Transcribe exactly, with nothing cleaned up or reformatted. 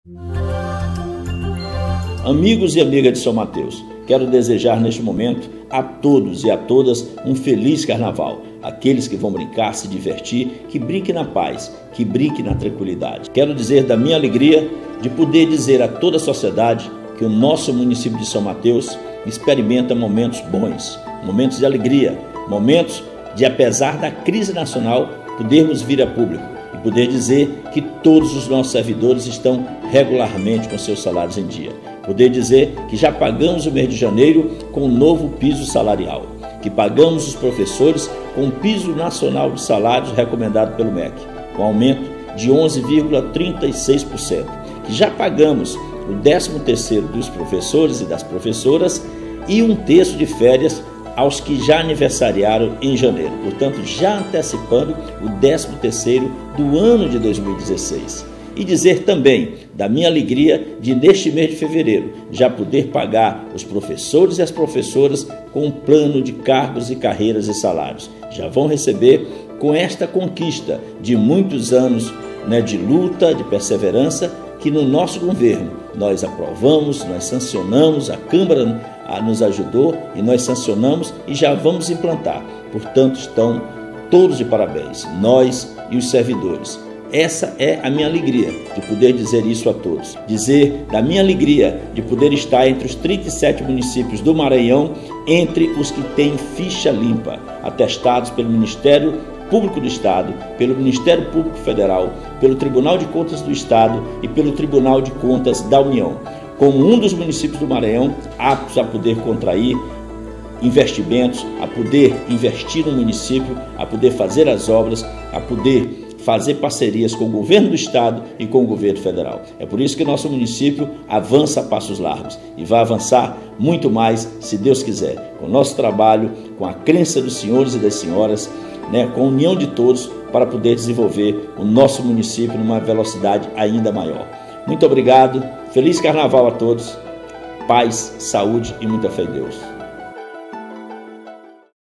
Amigos e amigas de São Mateus, quero desejar neste momento a todos e a todas um feliz carnaval. Aqueles que vão brincar, se divertir, que brinquem na paz, que brinquem na tranquilidade. Quero dizer da minha alegria de poder dizer a toda a sociedade que o nosso município de São Mateus experimenta momentos bons, momentos de alegria, momentos de, apesar da crise nacional, podermos vir a público e poder dizer que todos os nossos servidores estão regularmente com seus salários em dia. Poder dizer que já pagamos o mês de janeiro com um novo piso salarial, que pagamos os professores com um piso nacional de salários recomendado pelo M E C, com aumento de onze vírgula trinta e seis por cento, que já pagamos o décimo terceiro dos professores e das professoras e um terço de férias aos que já aniversariaram em janeiro, portanto já antecipando o décimo terceiro do ano de dois mil e dezesseis. E dizer também da minha alegria de, neste mês de fevereiro, já poder pagar os professores e as professoras com um plano de cargos e carreiras e salários. Já vão receber com esta conquista de muitos anos, né, de luta, de perseverança, que no nosso governo nós aprovamos, nós sancionamos, a Câmara nos ajudou e nós sancionamos e já vamos implantar. Portanto, estão todos de parabéns, nós e os servidores. Essa é a minha alegria de poder dizer isso a todos. Dizer da minha alegria de poder estar entre os trinta e sete municípios do Maranhão, entre os que têm ficha limpa, atestados pelo Ministério Público do Estado, pelo Ministério Público Federal, pelo Tribunal de Contas do Estado e pelo Tribunal de Contas da União, como um dos municípios do Maranhão aptos a poder contrair investimentos, a poder investir no município, a poder fazer as obras, a poder fazer parcerias com o governo do estado e com o governo federal. É por isso que nosso município avança a passos largos e vai avançar muito mais, se Deus quiser, com o nosso trabalho, com a crença dos senhores e das senhoras, né, com a união de todos para poder desenvolver o nosso município numa velocidade ainda maior. Muito obrigado, feliz carnaval a todos, paz, saúde e muita fé em Deus.